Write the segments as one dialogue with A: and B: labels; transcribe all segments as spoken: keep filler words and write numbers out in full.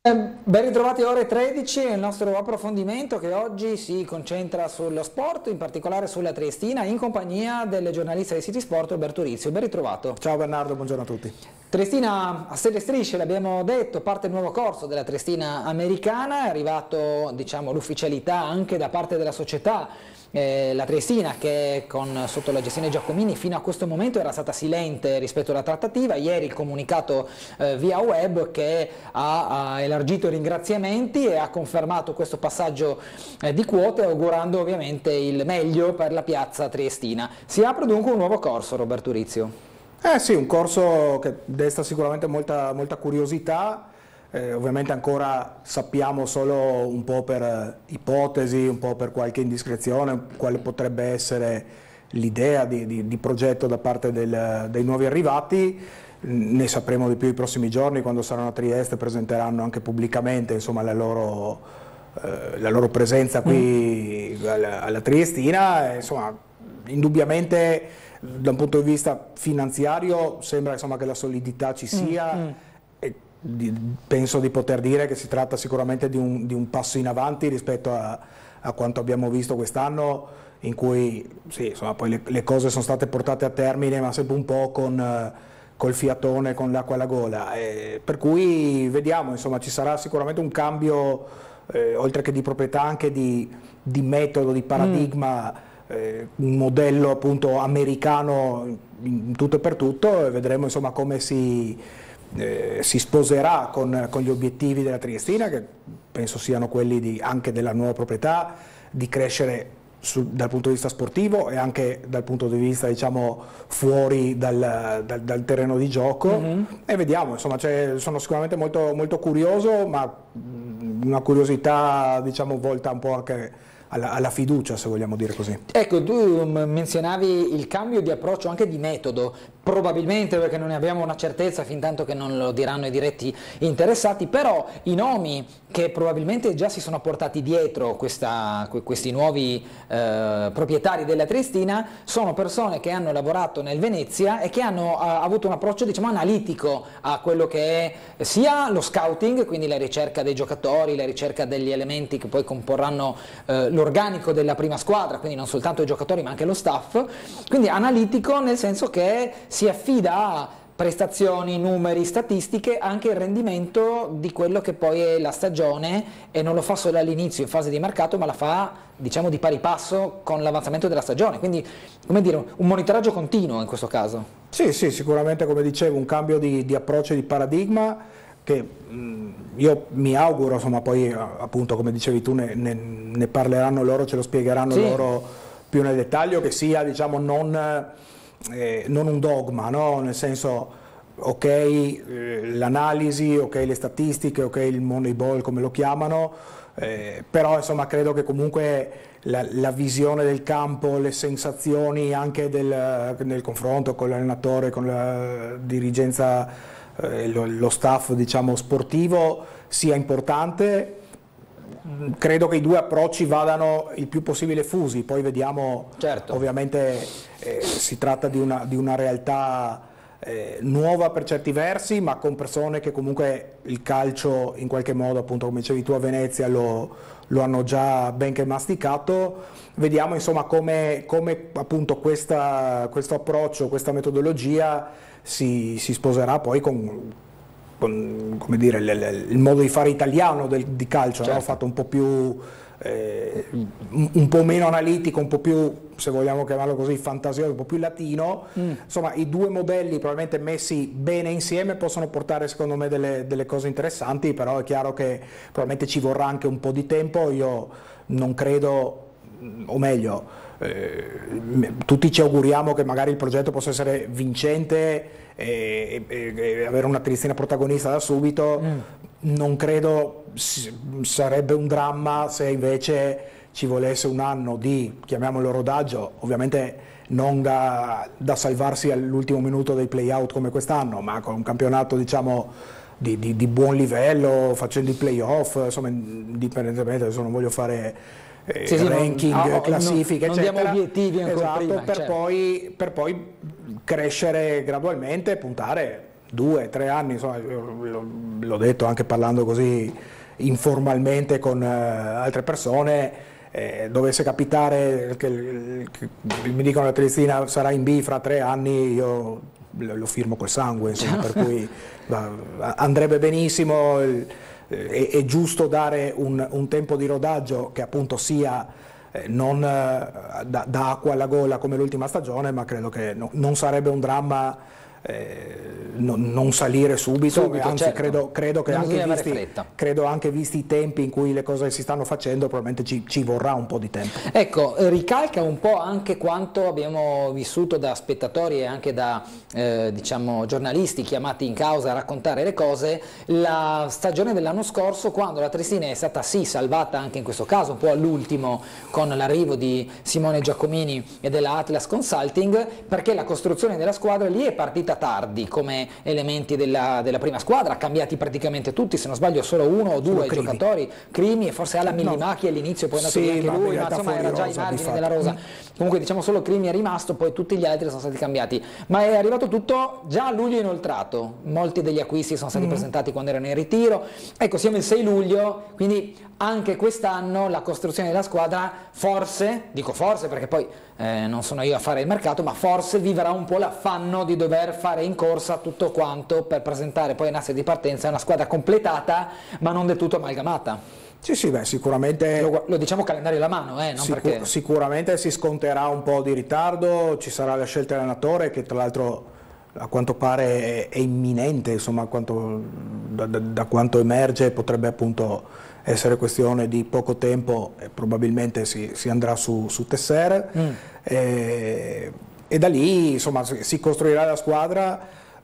A: Ben ritrovati a ore tredici, il nostro approfondimento che oggi si concentra sullo sport, in particolare sulla Triestina, in compagnia del giornalista di City Sport Roberto Rizio. Ben ritrovato.
B: Ciao Bernardo, buongiorno a tutti.
A: Triestina a sette strisce, l'abbiamo detto, parte il nuovo corso della Triestina americana, è arrivato diciamo, l'ufficialità anche da parte della società. Eh, la Triestina, che con, sotto la gestione Giacomini fino a questo momento era stata silente rispetto alla trattativa, ieri il comunicato eh, via web che ha, ha elargito ringraziamenti e ha confermato questo passaggio eh, di quote, augurando ovviamente il meglio per la piazza triestina. Si apre dunque un nuovo corso, Roberto Rizio.
B: Eh sì, un corso che desta sicuramente molta, molta curiosità. Eh, ovviamente ancora sappiamo solo un po' per eh, ipotesi, un po' per qualche indiscrezione, quale potrebbe essere l'idea di, di, di progetto da parte del, dei nuovi arrivati. Ne sapremo di più i prossimi giorni, quando saranno a Trieste presenteranno anche pubblicamente insomma, la, loro, eh, la loro presenza qui mm. alla, alla Triestina. Insomma, indubbiamente da un punto di vista finanziario sembra insomma, che la solidità ci sia. Mm. Mm. Penso di poter dire che si tratta sicuramente di un, di un passo in avanti rispetto a, a quanto abbiamo visto quest'anno, in cui sì, insomma, poi le, le cose sono state portate a termine, ma sempre un po' con col fiatone, con l'acqua alla gola. E per cui vediamo, insomma, ci sarà sicuramente un cambio, eh, oltre che di proprietà, anche di, di metodo, di paradigma, mm. eh, un modello appunto americano in tutto e per tutto, e vedremo insomma come si... Eh, si sposerà con, con gli obiettivi della Triestina, che penso siano quelli di, anche della nuova proprietà, di crescere su, dal punto di vista sportivo e anche dal punto di vista diciamo fuori dal, dal, dal terreno di gioco. Mm-hmm. E vediamo, insomma, cioè, sono sicuramente molto, molto curioso, ma una curiosità diciamo volta un po' anche alla, alla fiducia, se vogliamo dire così.
A: Ecco, tu menzionavi il cambio di approccio anche di metodo, probabilmente perché non ne abbiamo una certezza fin tanto che non lo diranno i diretti interessati, però i nomi che probabilmente già si sono portati dietro questa, questi nuovi eh, proprietari della Triestina sono persone che hanno lavorato nel Venezia e che hanno eh, avuto un approccio diciamo analitico a quello che è sia lo scouting, quindi la ricerca dei giocatori, la ricerca degli elementi che poi comporranno eh, l'organico della prima squadra, quindi non soltanto i giocatori ma anche lo staff, quindi analitico nel senso che si affida a prestazioni, numeri, statistiche, anche il rendimento di quello che poi è la stagione, e non lo fa solo all'inizio in fase di mercato, ma la fa diciamo di pari passo con l'avanzamento della stagione, quindi come dire un monitoraggio continuo in questo caso.
B: Sì, sì, sicuramente come dicevo un cambio di, di approccio e di paradigma che mh, io mi auguro, insomma poi appunto come dicevi tu ne, ne, ne parleranno loro, ce lo spiegheranno sì. loro più nel dettaglio, che sia diciamo non... Eh, non un dogma, no? Nel senso, ok, eh, l'analisi, ok, le statistiche, ok, il Moneyball come lo chiamano, eh, però insomma credo che comunque la, la visione del campo, le sensazioni anche del, nel confronto con l'allenatore, con la dirigenza, eh, lo, lo staff diciamo sportivo sia importante. Credo che i due approcci vadano il più possibile fusi, poi vediamo, certo. ovviamente eh, si tratta di una, di una realtà eh, nuova per certi versi, ma con persone che comunque il calcio in qualche modo, appunto come dicevi tu a Venezia, lo, lo hanno già ben che masticato. Vediamo insomma come, come appunto questa, questo approccio, questa metodologia si, si sposerà poi con... come dire, il, il modo di fare italiano del, di calcio, certo. no? Fatto un po' più eh, un po' meno analitico, un po' più, se vogliamo chiamarlo così, fantasioso, un po' più latino. Mm. Insomma, i due modelli probabilmente messi bene insieme possono portare secondo me delle, delle cose interessanti, però è chiaro che probabilmente ci vorrà anche un po' di tempo. Io non credo, o meglio, eh, tutti ci auguriamo che magari il progetto possa essere vincente e, e, e avere una Triestina protagonista da subito. Mm. Non credo sarebbe un dramma se invece ci volesse un anno di, chiamiamolo rodaggio, ovviamente non da, da salvarsi all'ultimo minuto dei play-out come quest'anno, ma con un campionato diciamo di, di, di buon livello, facendo i play-off, insomma, indipendentemente, adesso non voglio fare eh, sì, sì, ranking, non, no, classifiche,
A: non,
B: eccetera.
A: Non diamo obiettivi ancora
B: esatto,
A: prima,
B: per,
A: certo.
B: poi, per poi crescere gradualmente e puntare due, tre anni, insomma, l'ho detto anche parlando così informalmente con eh, altre persone, eh, dovesse capitare che, che mi dicono la Triestina sarà in B fra tre anni, io lo firmo col sangue, insomma, per cui andrebbe benissimo. È, è giusto dare un, un tempo di rodaggio che appunto sia eh, non eh, da, da acqua alla gola come l'ultima stagione, ma credo che no, non sarebbe un dramma eh, no, non salire subito, subito anzi certo. credo, credo, che anche visti, credo anche visti i tempi in cui le cose si stanno facendo, probabilmente ci, ci vorrà un po' di tempo.
A: Ecco, ricalca un po' anche quanto abbiamo vissuto da spettatori e anche da eh, diciamo giornalisti chiamati in causa a raccontare le cose, la stagione dell'anno scorso, quando la Triestina è stata sì salvata anche in questo caso un po' all'ultimo con l'arrivo di Simone Giacomini e della Atlas Consulting, perché la costruzione della squadra lì è partita tardi come elementi della, della prima squadra, cambiati praticamente tutti, se non sbaglio solo uno o due
B: Crimi.
A: giocatori, Crimi e forse Ala Millimachi no. all'inizio, poi è andato
B: sì,
A: via anche
B: ma
A: lui, ma insomma era già ai margini della rosa. Comunque diciamo solo Crimi è rimasto, poi tutti gli altri sono stati cambiati, ma è arrivato tutto già a luglio inoltrato, molti degli acquisti sono stati mm. presentati quando erano in ritiro, ecco siamo il sei luglio, quindi anche quest'anno la costruzione della squadra forse, dico forse perché poi eh, non sono io a fare il mercato, ma forse vivrà un po' l'affanno di dover fare in corsa tutto quanto per presentare poi in asse di partenza una squadra completata ma non del tutto amalgamata.
B: Sì, sì, beh, sicuramente
A: lo, lo diciamo calendario alla mano, eh, non
B: sicur
A: perché...
B: sicuramente si sconterà un po' di ritardo, ci sarà la scelta dell'allenatore che tra l'altro a quanto pare è, è imminente, insomma, quanto, da, da, da quanto emerge potrebbe appunto essere questione di poco tempo e probabilmente si, si andrà su, su Tesser mm. e, e da lì insomma si costruirà la squadra,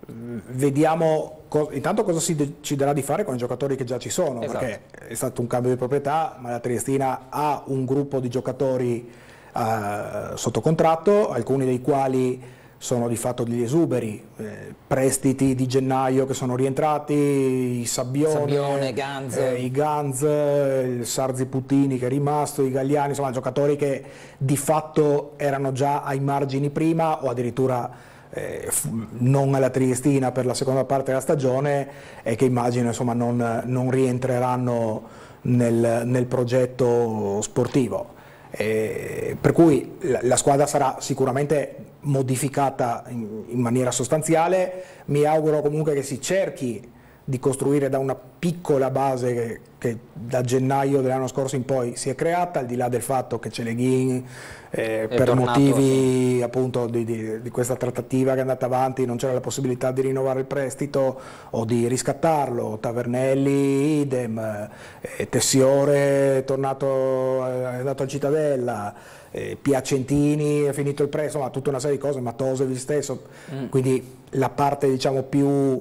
B: vediamo co intanto cosa si deciderà di fare con i giocatori che già ci sono, esatto. perché è stato un cambio di proprietà, ma la Triestina ha un gruppo di giocatori uh, sotto contratto, alcuni dei quali sono di fatto degli esuberi, eh, prestiti di gennaio che sono rientrati, i Sabbione,
A: Sabbione Ganz.
B: Eh, i Ganz, il Sarzi Puttini che è rimasto, i Galliani, insomma giocatori che di fatto erano già ai margini prima o addirittura eh, non alla Triestina per la seconda parte della stagione e che immagino insomma non, non rientreranno nel, nel progetto sportivo. Eh, per cui la, la squadra sarà sicuramente modificata in, in maniera sostanziale, mi auguro comunque che si cerchi di costruire da una piccola base che, che da gennaio dell'anno scorso in poi si è creata, al di là del fatto che Celeghin eh, per tornato, motivi sì. appunto di, di, di questa trattativa che è andata avanti non c'era la possibilità di rinnovare il prestito o di riscattarlo, Tavernelli idem, eh, Tessiore è tornato, è andato al Cittadella, eh, Piacentini è finito il prestito, ma tutta una serie di cose, Matosevic stesso, mm. quindi la parte diciamo più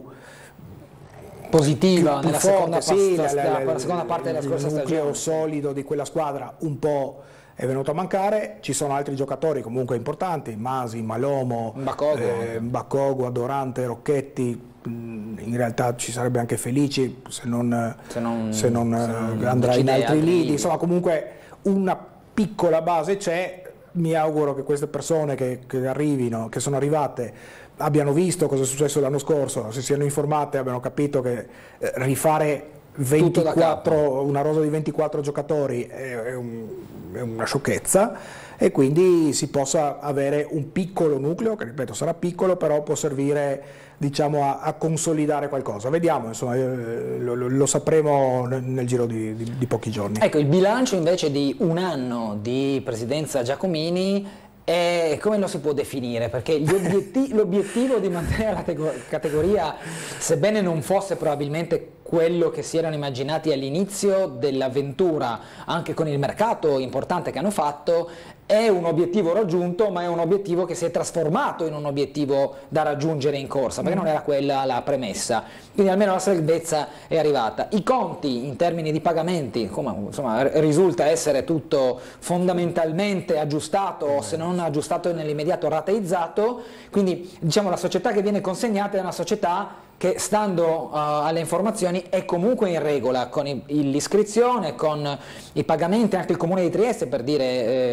A: positiva
B: più,
A: nella
B: più
A: seconda,
B: forte, sì,
A: la,
B: la,
A: la, la seconda parte della scorsa stagione. Il nucleo
B: solido di quella squadra un po' è venuto a mancare, ci sono altri giocatori comunque importanti, Masi, Malomo, Bacogo, eh, Adorante, Rocchetti, in realtà ci sarebbe anche Felici se non, se non, se non, se non andrà in altri lidi, insomma comunque una piccola base c'è, mi auguro che queste persone che, che arrivino, che sono arrivate, abbiano visto cosa è successo l'anno scorso, si siano informate, abbiano capito che eh, rifare ventiquattro, una rosa di ventiquattro giocatori è, è, un, è una sciocchezza e quindi si possa avere un piccolo nucleo, che ripeto sarà piccolo, però può servire diciamo a, a consolidare qualcosa. Vediamo, insomma, eh, lo, lo, lo sapremo nel, nel giro di, di, di pochi giorni.
A: Ecco, il bilancio invece di un anno di presidenza Giacomini, e come lo si può definire? Perché l'obiettivo di mantenere la categoria, sebbene non fosse probabilmente quello che si erano immaginati all'inizio dell'avventura, anche con il mercato importante che hanno fatto, è un obiettivo raggiunto, ma è un obiettivo che si è trasformato in un obiettivo da raggiungere in corsa, perché non era quella la premessa. Quindi almeno la salvezza è arrivata. I conti in termini di pagamenti, come, insomma, risulta essere tutto fondamentalmente aggiustato, se non aggiustato nell'immediato rateizzato, quindi diciamo la società che viene consegnata è una società che stando uh, alle informazioni è comunque in regola con l'iscrizione, con i pagamenti, anche il Comune di Trieste per dire eh, vanno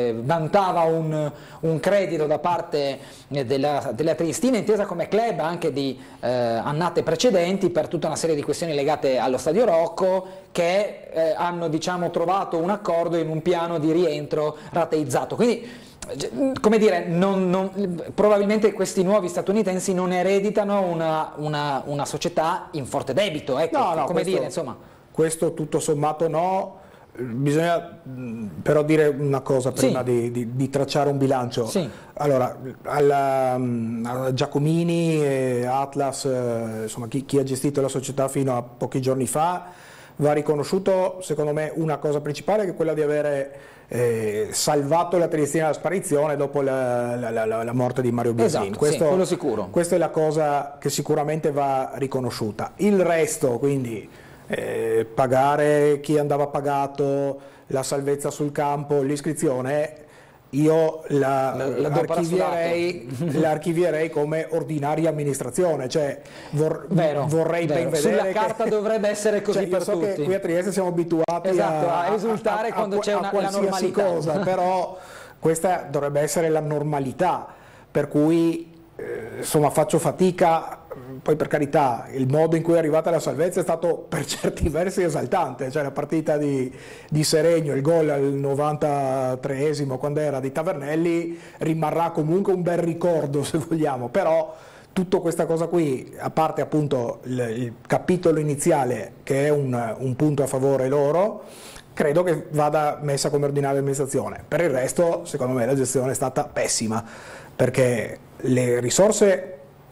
A: vantava un, un credito da parte della, della Triestina, intesa come club anche di eh, annate precedenti, per tutta una serie di questioni legate allo Stadio Rocco, che eh, hanno, diciamo, trovato un accordo in un piano di rientro rateizzato. Quindi, come dire, non, non, probabilmente questi nuovi statunitensi non ereditano una, una, una società in forte debito, ecco,
B: no, no,
A: come
B: questo,
A: dire, insomma.
B: Questo tutto sommato no, bisogna però dire una cosa prima
A: sì.
B: di, di, di tracciare un bilancio.
A: Sì.
B: Allora, alla, alla Giacomini e Atlas, insomma chi, chi ha gestito la società fino a pochi giorni fa, va riconosciuto secondo me una cosa principale, che è quella di avere Eh, salvato la Triestina dalla sparizione dopo la, la, la, la morte di Mario Biasin.
A: Esatto,
B: questo,
A: sì, quello sicuro.
B: Questa è la cosa che sicuramente va riconosciuta. Il resto, quindi eh, pagare chi andava pagato, la salvezza sul campo, l'iscrizione, io la,
A: la,
B: l'archivierei, l'archivierei come ordinaria amministrazione, cioè vor,
A: vero,
B: vorrei
A: vero.
B: ben vedere
A: sulla carta
B: che,
A: dovrebbe essere così,
B: cioè,
A: per
B: io so
A: tutti.
B: Che qui a Trieste siamo abituati
A: esatto,
B: a,
A: a esultare
B: a, a,
A: quando
B: a,
A: c'è una,
B: a qualsiasi
A: la normalità.
B: cosa, però questa dovrebbe essere la normalità, per cui eh, insomma faccio fatica. Poi, per carità, il modo in cui è arrivata la salvezza è stato per certi versi esaltante, cioè la partita di, di Seregno, il gol al novantatreesimo quando era di Tavernelli, rimarrà comunque un bel ricordo, se vogliamo, però tutta questa cosa qui, a parte appunto il, il capitolo iniziale che è un, un punto a favore loro, credo che vada messa come ordinaria amministrazione. Per il resto, secondo me, la gestione è stata pessima, perché le risorse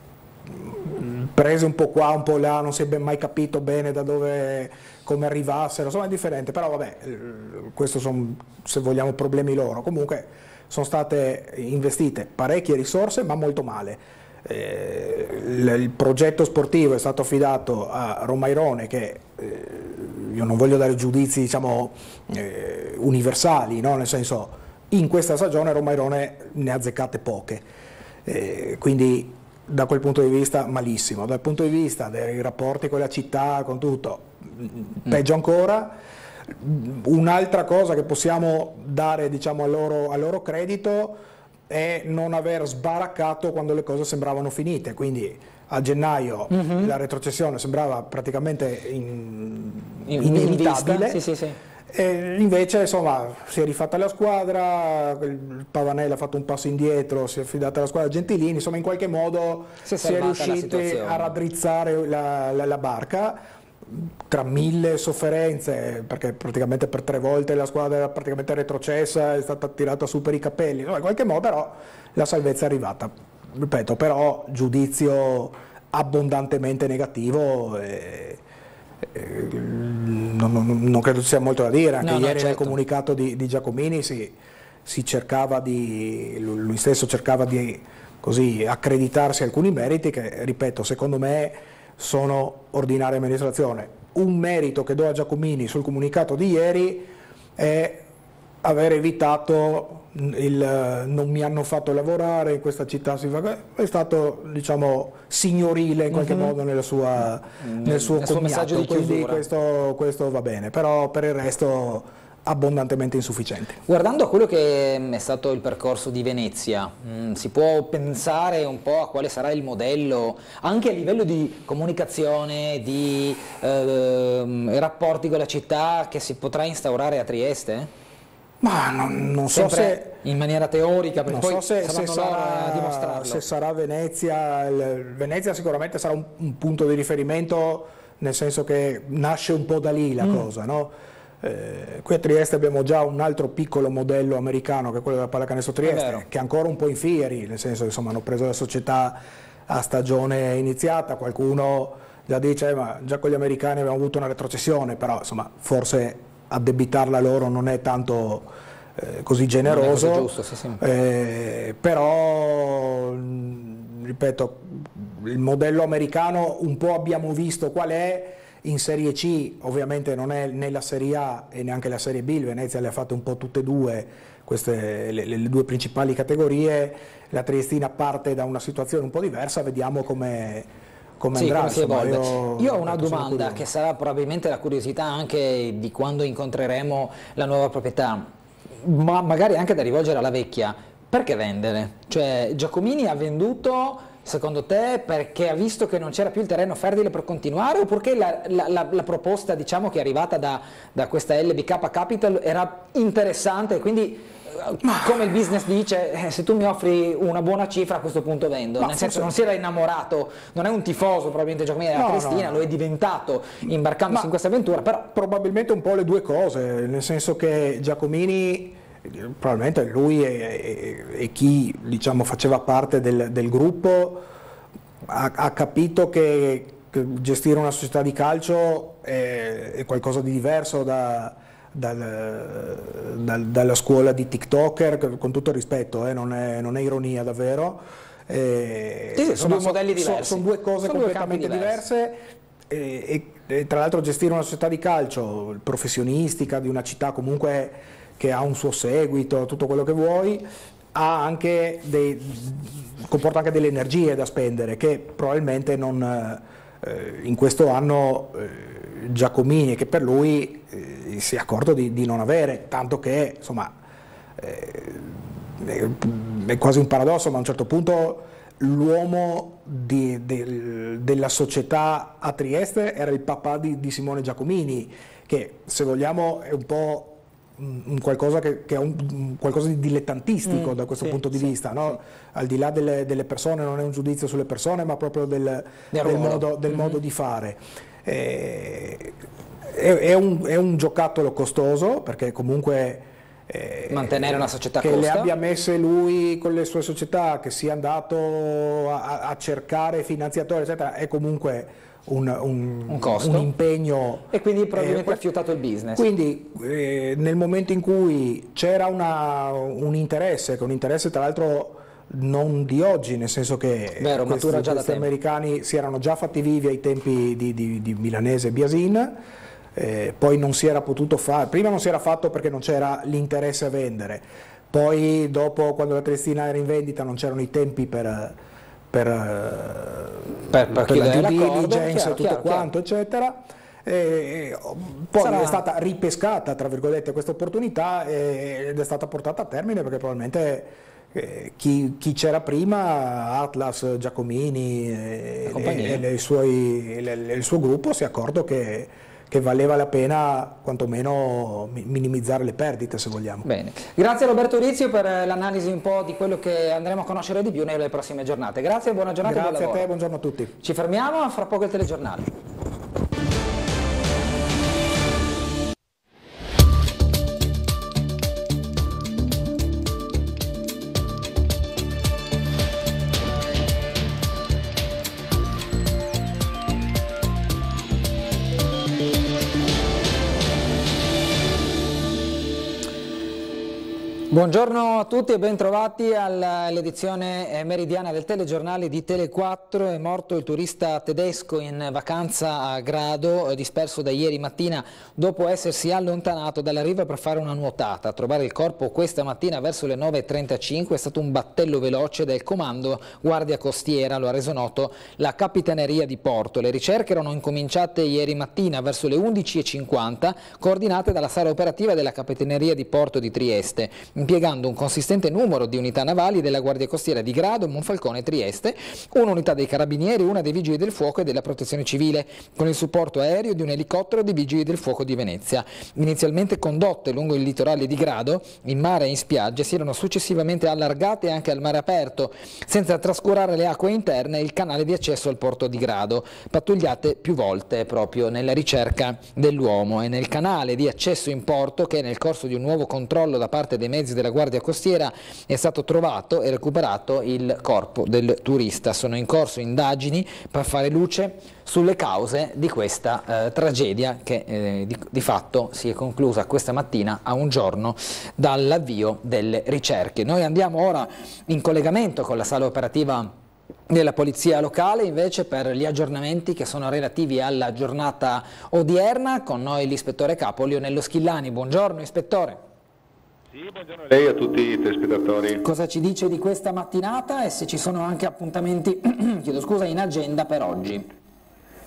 B: prese un po' qua, un po' là, non si è ben mai capito bene da dove, come arrivassero, insomma è differente, però vabbè, questo sono, se vogliamo, problemi loro. Comunque sono state investite parecchie risorse, ma molto male. Eh, il, il progetto sportivo è stato affidato a Romairone, che eh, io non voglio dare giudizi, diciamo, eh, universali, no? Nel senso, in questa stagione Romairone ne ha azzeccate poche, eh, quindi da quel punto di vista malissimo. Dal punto di vista dei rapporti con la città, con tutto, peggio ancora. Un'altra cosa che possiamo dare, diciamo, a loro, a loro credito è non aver sbaraccato quando le cose sembravano finite, quindi a gennaio mm-hmm. la retrocessione sembrava praticamente in, in, inevitabile.
A: Sì, sì, sì.
B: E invece, insomma, si è rifatta la squadra, il Pavanelli ha fatto un passo indietro, si è affidata alla squadra Gentilini, insomma in qualche modo si è, si è riusciti a raddrizzare la, la, la barca, tra mille sofferenze, perché praticamente per tre volte la squadra era praticamente retrocessa, è stata tirata su per i capelli, insomma, in qualche modo però la salvezza è arrivata. Ripeto, però giudizio abbondantemente negativo. E, Non, non, non credo ci sia molto da dire, anche no, ieri no, certo. Nel comunicato di, di Giacomini si, si cercava di, lui stesso cercava di così accreditarsi alcuni meriti che, ripeto, secondo me sono ordinaria amministrazione. Un merito che do a Giacomini sul comunicato di ieri è aver evitato il non mi hanno fatto lavorare in questa città, è stato, diciamo, signorile in qualche mm-hmm. modo nella sua, mm-hmm. nel suo cognato, quindi questo, questo va bene, però per il resto abbondantemente insufficiente.
A: Guardando a quello che è stato il percorso di Venezia, mh, si può pensare un po' a quale sarà il modello anche a livello di comunicazione, di eh, rapporti con la città che si potrà instaurare a Trieste?
B: Ma non, non so se
A: in maniera teorica, perché
B: non
A: poi
B: so se, se,
A: sarà, a dimostrarlo.
B: Se sarà Venezia, il, Venezia sicuramente sarà un, un punto di riferimento, nel senso che nasce un po' da lì la mm. cosa, no? Eh, qui a Trieste abbiamo già un altro piccolo modello americano che è quello della Pallacanestro Trieste, che è ancora un po' in fieri, nel senso che insomma hanno preso la società a stagione iniziata, qualcuno già dice eh, ma già con gli americani abbiamo avuto una retrocessione, però insomma forse addebitarla loro non è tanto eh, così generoso,
A: così giusto, sì, sì.
B: Eh, però ripeto, il modello americano un po' abbiamo visto qual è. In Serie C ovviamente non è né la Serie A e neanche la Serie B, il Venezia le ha fatte un po' tutte e due, queste, le, le due principali categorie, la Triestina parte da una situazione un po' diversa, vediamo come, come
A: sì,
B: andrà.
A: Come si evolve.
B: Io,
A: io ho una domanda che sarà probabilmente la curiosità anche di quando incontreremo la nuova proprietà. ma magari anche da rivolgere alla vecchia, perché vendere? Cioè Giacomini ha venduto, secondo te, perché ha visto che non c'era più il terreno fertile per continuare, o perché la, la, la, la proposta, diciamo, che è arrivata da, da questa L B K Capital era interessante e quindi, come il business dice, eh, se tu mi offri una buona cifra a questo punto vendo, ma nel senso non si era innamorato, non è un tifoso probabilmente Giacomini della
B: no,
A: Triestina,
B: no.
A: Lo è diventato imbarcandosi
B: ma
A: in questa avventura, però
B: probabilmente un po' le due cose, nel senso che Giacomini, probabilmente lui e, e, e chi, diciamo, faceva parte del, del gruppo ha, ha capito che, che gestire una società di calcio è, è qualcosa di diverso da Dal, dal, dalla scuola di TikToker, con tutto il rispetto, eh, non, è, non è ironia davvero, eh,
A: sì, sì, sono due modelli
B: so,
A: diversi,
B: sono due cose
A: sono
B: completamente
A: due
B: diverse e, e, e tra l'altro gestire una società di calcio professionistica di una città comunque che ha un suo seguito, tutto quello che vuoi, ha anche dei, comporta anche delle energie da spendere che probabilmente non, eh, in questo anno eh, Giacomini, che per lui eh, si è accorto di, di non avere, tanto che insomma eh, è quasi un paradosso, ma a un certo punto l'uomo di, de, della società a Trieste era il papà di, di Simone Giacomini, che se vogliamo è un po' un qualcosa che, che è un, un qualcosa di dilettantistico mm, da questo sì, punto di sì, vista, no? Sì. Al di là delle, delle persone, non è un giudizio sulle persone, ma proprio del, del, modo, del mm-hmm. modo di fare. Eh, è, è, un, è un giocattolo costoso, perché comunque eh,
A: mantenere una società
B: che
A: costa.
B: le abbia messe lui con le sue società, che sia andato a, a cercare finanziatori eccetera, è comunque un, un,
A: un, costo.
B: un impegno,
A: e quindi probabilmente eh, ha fiutato il business.
B: Quindi eh, nel momento in cui c'era una, un interesse, che un interesse tra l'altro non di oggi, nel senso che
A: Vero,
B: questi,
A: matura già
B: questi
A: da
B: americani si erano già fatti vivi ai tempi di, di, di Milanese e Biasin, eh, poi non si era potuto fare, prima non si era fatto perché non c'era l'interesse a vendere, poi dopo, quando la Triestina era in vendita, non c'erano i tempi per, per,
A: per, per,
B: per la due diligence
A: chiaro,
B: e tutto
A: chiaro,
B: quanto chiaro. eccetera. E poi Sarà... è stata ripescata tra virgolette questa opportunità ed è stata portata a termine perché probabilmente eh, chi, chi c'era prima, Atlas, Giacomini e, e, e i suoi, le, le, il suo gruppo si è accorto che, che valeva la pena quantomeno minimizzare le perdite, se vogliamo.
A: Bene, grazie Roberto Rizio per l'analisi un po' di quello che andremo a conoscere di più nelle prossime giornate. Grazie, buona giornata.
B: Grazie
A: e buon
B: a te, buongiorno a tutti.
A: Ci fermiamo, fra poco il telegiornale. Buongiorno a tutti e ben trovati all'edizione meridiana del telegiornale di Tele quattro. È morto il turista tedesco in vacanza a Grado, disperso da ieri mattina dopo essersi allontanato dalla riva per fare una nuotata. A trovare il corpo questa mattina verso le nove e trentacinque è stato un battello veloce del comando Guardia Costiera, lo ha reso noto la Capitaneria di Porto. Le ricerche erano incominciate ieri mattina verso le undici e cinquanta, coordinate dalla sala operativa della Capitaneria di Porto di Trieste, impiegando un consistente numero di unità navali della Guardia Costiera di Grado, Monfalcone e Trieste, un'unità dei Carabinieri, una dei Vigili del Fuoco e della Protezione Civile, con il supporto aereo di un elicottero dei Vigili del Fuoco di Venezia. Inizialmente condotte lungo il litorale di Grado, in mare e in spiaggia, si erano successivamente allargate anche al mare aperto, senza trascurare le acque interne e il canale di accesso al porto di Grado, pattugliate più volte proprio nella ricerca dell'uomo. E nel canale di accesso in porto, che nel corso di un nuovo controllo da parte dei mezzi della Guardia Costiera è stato trovato e recuperato il corpo del turista. Sono in corso indagini per fare luce sulle cause di questa eh, tragedia che eh, di, di fatto si è conclusa questa mattina a un giorno dall'avvio delle ricerche. Noi andiamo ora in collegamento con la sala operativa della Polizia Locale invece per gli aggiornamenti che sono relativi alla giornata odierna. Con noi l'ispettore capo Lionello Schillani. Buongiorno ispettore.
C: Sì, buongiorno a lei e a tutti i telespettatori.
A: Cosa ci dice di questa mattinata e se ci sono anche appuntamenti chiedo scusa, in agenda per oggi?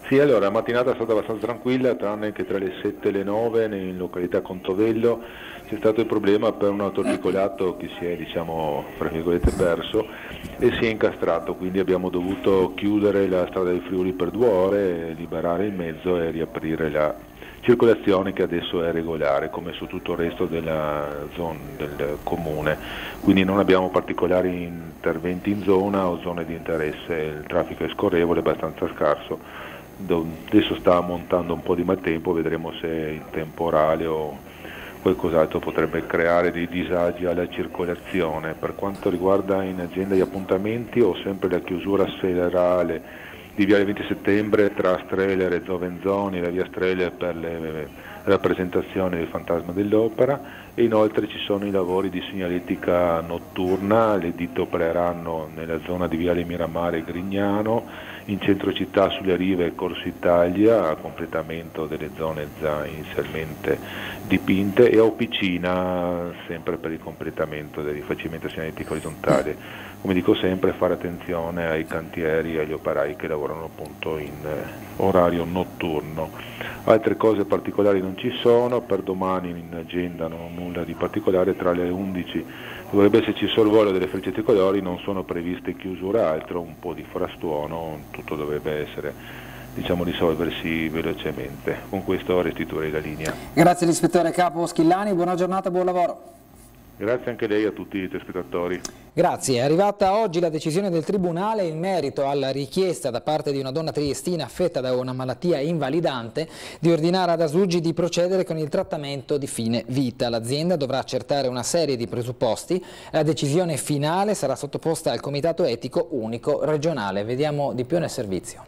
C: Sì, allora la mattinata è stata abbastanza tranquilla, tranne che tra le sette e le nove in località Contovello c'è stato il problema per un autoarticolato che si è, diciamo, fra virgolette perso e si è incastrato, quindi abbiamo dovuto chiudere la strada del Friuli per due ore, liberare il mezzo e riaprire la circolazione che adesso è regolare come su tutto il resto della zona del comune, quindi non abbiamo particolari interventi in zona o zone di interesse, il traffico è scorrevole, abbastanza scarso. Adesso sta montando un po' di maltempo, vedremo se il temporale o qualcos'altro potrebbe creare dei disagi alla circolazione. Per quanto riguarda in agenda gli appuntamenti, ho sempre la chiusura serale di Viale venti settembre tra Streller e Zovenzoni, la via Streller per le rappresentazioni del Fantasma dell'Opera, e inoltre ci sono i lavori di segnaletica notturna, le ditte opereranno nella zona di Viale Miramare e Grignano, in centro città sulle rive Corso Italia, a completamento delle zone già inizialmente dipinte, e a Opicina sempre per il completamento del rifacimento segnaletico orizzontale. Come dico sempre, fare attenzione ai cantieri e agli operai che lavorano appunto in orario notturno. Altre cose particolari non ci sono, per domani in agenda non ho nulla di particolare, tra le undici dovrebbe esserci il sorvolo delle Frecce Tricolori, non sono previste chiusure, altro, un po' di frastuono, tutto dovrebbe essere, diciamo, risolversi velocemente. Con questo restituirei la linea.
A: Grazie all'ispettore capo Schillani, buona giornata, buon lavoro.
C: Grazie anche lei, a tutti i telespettatori.
A: Grazie. È arrivata oggi la decisione del Tribunale in merito alla richiesta da parte di una donna triestina affetta da una malattia invalidante di ordinare ad Asuggi di procedere con il trattamento di fine vita. L'azienda dovrà accertare una serie di presupposti. La decisione finale sarà sottoposta al Comitato Etico Unico Regionale. Vediamo di più nel servizio.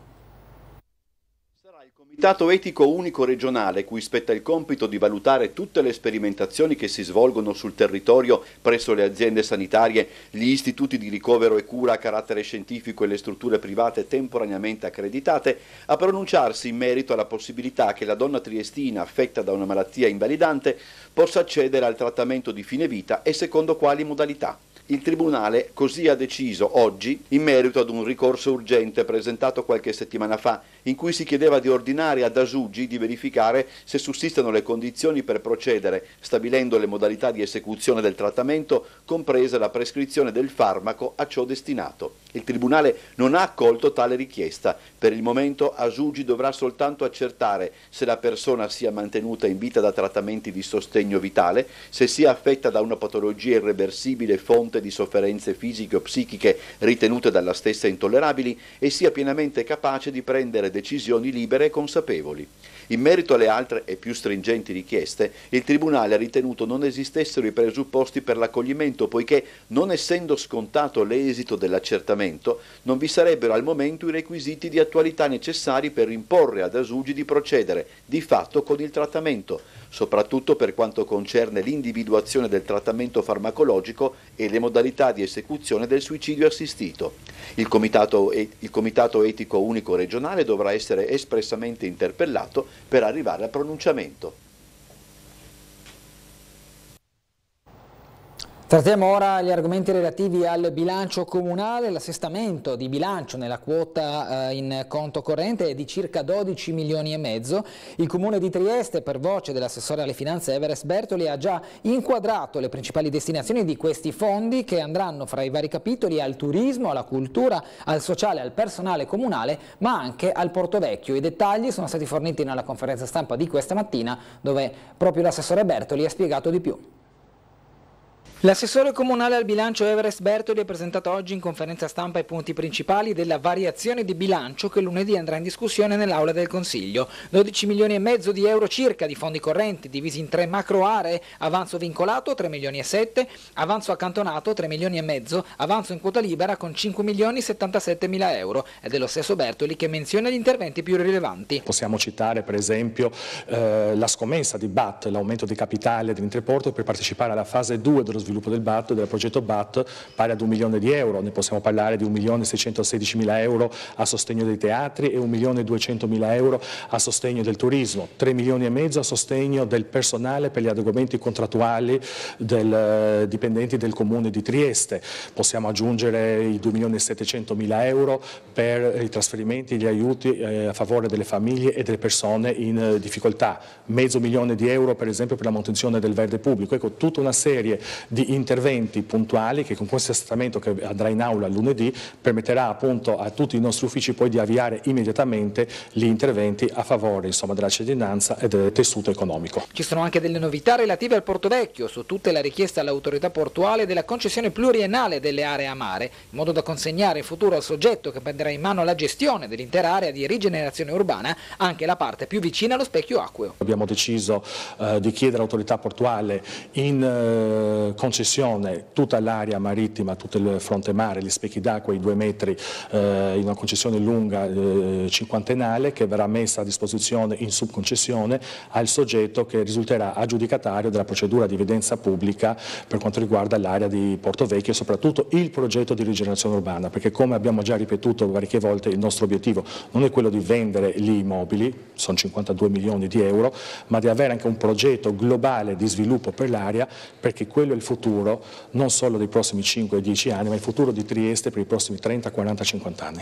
D: Il Comitato Etico Unico Regionale, cui spetta il compito di valutare tutte le sperimentazioni che si svolgono sul territorio presso le aziende sanitarie, gli istituti di ricovero e cura a carattere scientifico e le strutture private temporaneamente accreditate, a pronunciarsi in merito alla possibilità che la donna triestina affetta da una malattia invalidante possa accedere al trattamento di fine vita e secondo quali modalità. Il Tribunale così ha deciso oggi in merito ad un ricorso urgente presentato qualche settimana fa, in cui si chiedeva di ordinare ad Asuggi di verificare se sussistono le condizioni per procedere, stabilendo le modalità di esecuzione del trattamento, compresa la prescrizione del farmaco a ciò destinato. Il Tribunale non ha accolto tale richiesta. Per il momento Asuggi dovrà soltanto accertare se la persona sia mantenuta in vita da trattamenti di sostegno vitale, se sia affetta da una patologia irreversibile fonte di sofferenze fisiche o psichiche ritenute dalla stessa intollerabili e sia pienamente capace di prendere decisioni libere e consapevoli. In merito alle altre e più stringenti richieste, il Tribunale ha ritenuto non esistessero i presupposti per l'accoglimento, poiché, non essendo scontato l'esito dell'accertamento, non vi sarebbero al momento i requisiti di attualità necessari per imporre ad Asuggi di procedere, di fatto, con il trattamento, soprattutto per quanto concerne l'individuazione del trattamento farmacologico e le modalità di esecuzione del suicidio assistito. Il Comitato, il Comitato Etico Unico Regionale dovrà essere espressamente interpellato per arrivare al pronunciamento.
A: Trattiamo ora gli argomenti relativi al bilancio comunale. L'assestamento di bilancio nella quota eh, in conto corrente è di circa dodici milioni e mezzo. Il Comune di Trieste, per voce dell'assessore alle finanze Everest Bertoli, ha già inquadrato le principali destinazioni di questi fondi, che andranno fra i vari capitoli al turismo, alla cultura, al sociale, al personale comunale, ma anche al Porto Vecchio. I dettagli sono stati forniti nella conferenza stampa di questa mattina, dove proprio l'assessore Bertoli ha spiegato di più. L'assessore comunale al bilancio Everest Bertoli ha presentato oggi in conferenza stampa i punti principali della variazione di bilancio che lunedì andrà in discussione nell'Aula del Consiglio. dodici milioni e mezzo di euro circa di fondi correnti divisi in tre macro aree: avanzo vincolato tre milioni e sette, avanzo accantonato tre milioni e mezzo, avanzo in quota libera con cinque milioni settantasette mila euro. È dello stesso Bertoli che menziona gli interventi più rilevanti.
E: Possiamo citare per esempio eh, la scommessa di B A T, l'aumento di capitale dell'Interporto per partecipare alla fase due dello dello sviluppo del B A T, del progetto B A T, pari ad un milione di euro. Ne possiamo parlare di un milione seicentosedicimila euro a sostegno dei teatri e un milione duecentomila euro a sostegno del turismo, tre milioni e mezzo a sostegno del personale per gli adeguamenti contrattuali del dipendenti del Comune di Trieste. Possiamo aggiungere i due milioni e settecentomila euro per i trasferimenti e gli aiuti eh, a favore delle famiglie e delle persone in eh, difficoltà, mezzo milione di euro per esempio per la manutenzione del verde pubblico. Ecco, tutta una serie di interventi puntuali che con questo assestamento che andrà in aula lunedì permetterà appunto a tutti i nostri uffici poi di avviare immediatamente gli interventi a favore insomma, della cittadinanza e del tessuto economico.
A: Ci sono anche delle novità relative al Porto Vecchio, su tutte la richiesta all'autorità portuale della concessione pluriennale delle aree a mare, in modo da consegnare in futuro al soggetto che prenderà in mano la gestione dell'intera area di rigenerazione urbana anche la parte più vicina allo specchio acqueo.
E: Abbiamo deciso eh, di chiedere all'autorità portuale in eh, concessione tutta l'area marittima, tutto il fronte mare, gli specchi d'acqua, i due metri, eh, in una concessione lunga eh, cinquantennale che verrà messa a disposizione in subconcessione al soggetto che risulterà aggiudicatario della procedura di evidenza pubblica per quanto riguarda l'area di Porto Vecchio e soprattutto il progetto di rigenerazione urbana, perché come abbiamo già ripetuto parecchie volte il nostro obiettivo non è quello di vendere gli immobili, sono cinquantadue milioni di euro, ma di avere anche un progetto globale di sviluppo per l'area, perché quello è il futuro non solo dei prossimi cinque dieci anni, ma il futuro di Trieste per i prossimi trenta, quaranta, cinquanta anni.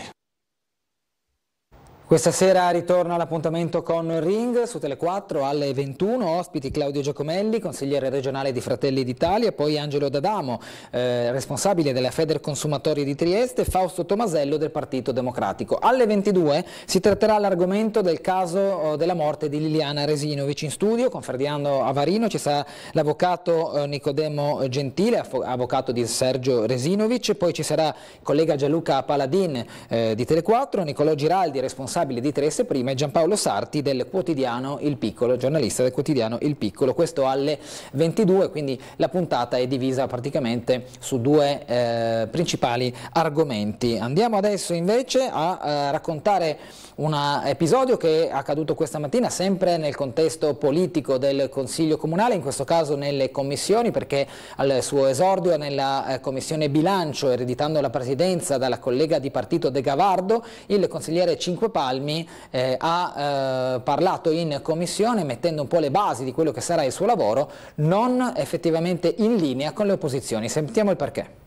A: Questa sera ritorna l'appuntamento con Ring su Tele quattro alle ventuno, ospiti Claudio Giacomelli, consigliere regionale di Fratelli d'Italia, poi Angelo D'Adamo, eh, responsabile della Federconsumatori di Trieste, Fausto Tomasello del Partito Democratico. Alle ventidue si tratterà l'argomento del caso oh, della morte di Liliana Resinovic. In studio con Ferdinando Avarino ci sarà l'avvocato eh, Nicodemo Gentile, avvocato di Sergio Resinovic, poi ci sarà il collega Gianluca Paladin eh, di Tele quattro, Nicolò Giraldi, responsabile di Trieste Prima, e Giampaolo Sarti del quotidiano Il Piccolo, giornalista del quotidiano Il Piccolo. Questo alle ventidue, quindi la puntata è divisa praticamente su due eh, principali argomenti. Andiamo adesso invece a eh, raccontare un episodio che è accaduto questa mattina sempre nel contesto politico del Consiglio Comunale, in questo caso nelle commissioni, perché al suo esordio nella eh, Commissione Bilancio, ereditando la presidenza dalla collega di partito De Gavardo, il consigliere Cinque Palmi eh, ha eh, parlato in commissione mettendo un po' le basi di quello che sarà il suo lavoro, non effettivamente in linea con le opposizioni. Sentiamo il perché.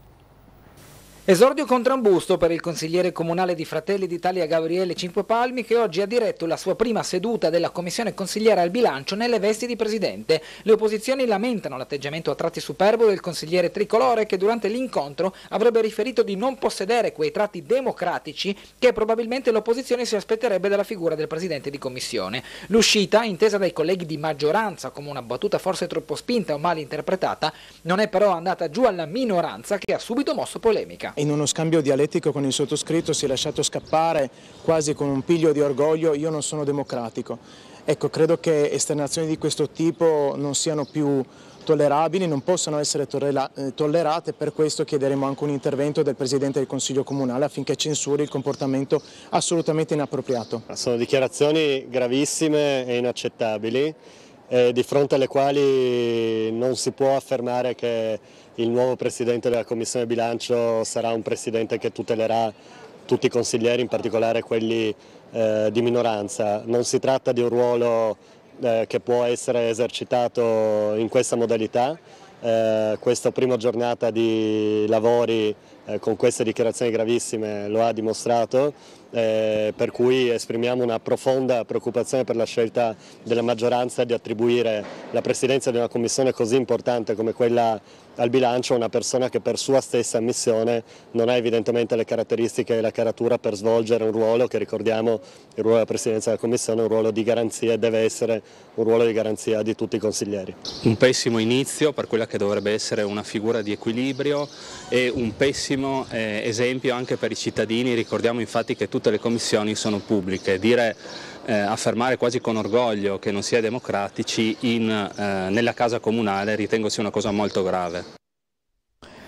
A: Esordio contrambusto per il consigliere comunale di Fratelli d'Italia Gabriele Cinque Palmi, che oggi ha diretto la sua prima seduta della commissione consigliere al bilancio nelle vesti di presidente. Le opposizioni lamentano l'atteggiamento a tratti superbo del consigliere tricolore, che durante l'incontro avrebbe riferito di non possedere quei tratti democratici che probabilmente l'opposizione si aspetterebbe dalla figura del presidente di commissione. L'uscita, intesa dai colleghi di maggioranza come una battuta forse troppo spinta o mal interpretata, non è però andata giù alla minoranza, che ha subito mosso polemica.
F: In uno scambio dialettico con il sottoscritto si è lasciato scappare quasi con un piglio di orgoglio: io non sono democratico. Ecco, credo che esternazioni di questo tipo non siano più tollerabili, non possano essere tollerate, per questo chiederemo anche un intervento del Presidente del Consiglio Comunale affinché censuri il comportamento assolutamente inappropriato.
G: Sono dichiarazioni gravissime e inaccettabili, eh, di fronte alle quali non si può affermare che il nuovo Presidente della Commissione Bilancio sarà un Presidente che tutelerà tutti i consiglieri, in particolare quelli eh, di minoranza. Non si tratta di un ruolo eh, che può essere esercitato in questa modalità. Eh, questa prima giornata di lavori eh, con queste dichiarazioni gravissime lo ha dimostrato, eh, per cui esprimiamo una profonda preoccupazione per la scelta della maggioranza di attribuire la presidenza di una commissione così importante come quella al bilancio a una persona che per sua stessa ammissione non ha evidentemente le caratteristiche e la caratura per svolgere un ruolo che, ricordiamo, il ruolo della presidenza della commissione è un ruolo di garanzia e deve essere un ruolo di garanzia di tutti i consiglieri.
H: Un pessimo inizio per quella che dovrebbe essere una figura di equilibrio e un pessimo eh, esempio anche per i cittadini. Ricordiamo infatti che tutte le commissioni sono pubbliche. Dire Eh, affermare quasi con orgoglio che non si è democratici in, eh, nella casa comunale ritengo sia una cosa molto grave.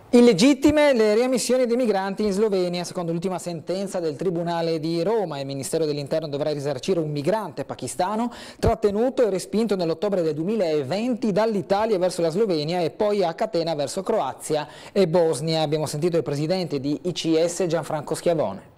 A: Illegittime le riammissioni dei migranti in Slovenia. Secondo l'ultima sentenza del Tribunale di Roma, il Ministero dell'Interno dovrà risarcire un migrante pakistano trattenuto e respinto nell'ottobre del duemilaventi dall'Italia verso la Slovenia e poi a catena verso Croazia e Bosnia. Abbiamo sentito il presidente di I C S Gianfranco Schiavone.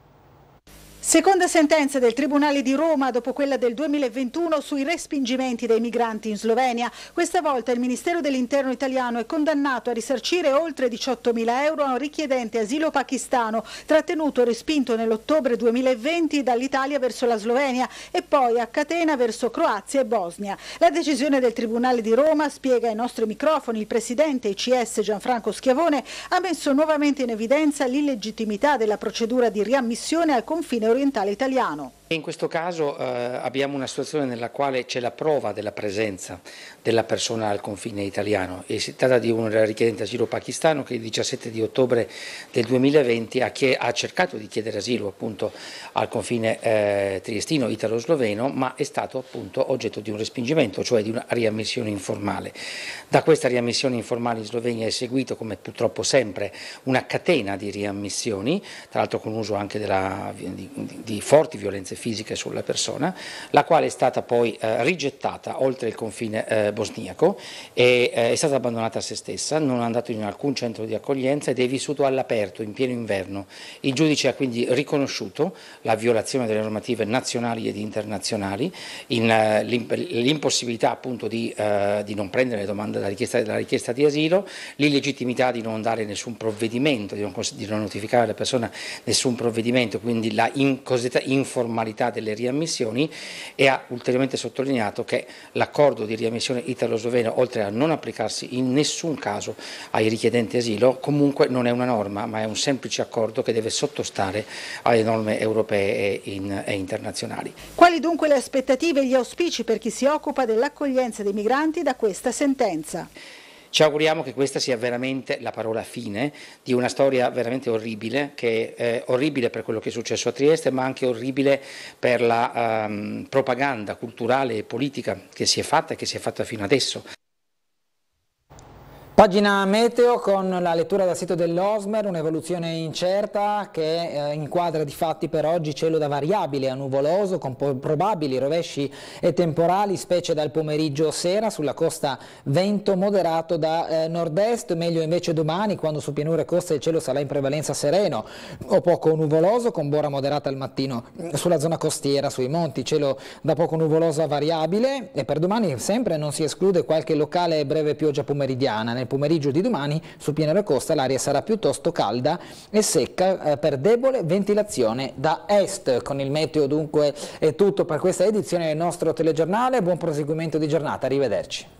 I: Seconda sentenza del Tribunale di Roma dopo quella del duemilaventuno sui respingimenti dei migranti in Slovenia. Questa volta il Ministero dell'Interno italiano è condannato a risarcire oltre diciottomila euro a un richiedente asilo pakistano trattenuto e respinto nell'ottobre duemilaventi dall'Italia verso la Slovenia e poi a catena verso Croazia e Bosnia. La decisione del Tribunale di Roma, spiega ai nostri microfoni il presidente I C S Gianfranco Schiavone, ha messo nuovamente in evidenza l'illegittimità della procedura di riammissione al confine orientale italiano.
J: In questo caso eh, abbiamo una situazione nella quale c'è la prova della presenza della persona al confine italiano e si tratta di un richiedente asilo pakistano che il diciassette di ottobre del duemilaventi ha, ha cercato di chiedere asilo appunto al confine eh, triestino italo-sloveno, ma è stato appunto oggetto di un respingimento, cioè di una riammissione informale. Da questa riammissione informale in Slovenia è seguito, come purtroppo sempre, una catena di riammissioni, tra l'altro con uso anche della, di, di, di forti violenze fisiche sulla persona, la quale è stata poi eh, rigettata oltre il confine eh, bosniaco e eh, è stata abbandonata a se stessa, non è andato in alcun centro di accoglienza ed è vissuto all'aperto in pieno inverno. Il giudice ha quindi riconosciuto la violazione delle normative nazionali ed internazionali, eh, l'impossibilità appunto di, eh, di non prendere le domande della richiesta, della richiesta di asilo, l'illegittimità di non dare nessun provvedimento, di non, di non notificare alla persona nessun provvedimento, quindi la in, cosiddetta informalità delle riammissioni, e ha ulteriormente sottolineato che l'accordo di riammissione italo-sloveno, oltre a non applicarsi in nessun caso ai richiedenti asilo, comunque non è una norma ma è un semplice accordo che deve sottostare alle norme europee e, in, e internazionali.
I: Quali dunque le aspettative e gli auspici per chi si occupa dell'accoglienza dei migranti da questa sentenza?
J: Ci auguriamo che questa sia veramente la parola fine di una storia veramente orribile, che è orribile per quello che è successo a Trieste, ma anche orribile per la um, propaganda culturale e politica che si è fatta e che si è fatta fino adesso.
A: Pagina meteo con la lettura dal sito dell'Osmer, un'evoluzione incerta che eh, inquadra di fatti per oggi cielo da variabile a nuvoloso con probabili rovesci e temporali, specie dal pomeriggio sera, sulla costa vento moderato da eh, nord-est, meglio invece domani quando su pianure e coste il cielo sarà in prevalenza sereno o poco nuvoloso con bora moderata al mattino sulla zona costiera, sui monti cielo da poco nuvoloso a variabile, e per domani sempre non si esclude qualche locale e breve pioggia pomeridiana. Nel pomeriggio di domani su pianura costa l'aria sarà piuttosto calda e secca eh, per debole ventilazione da est. Con il meteo dunque è tutto per questa edizione del nostro telegiornale, buon proseguimento di giornata, arrivederci.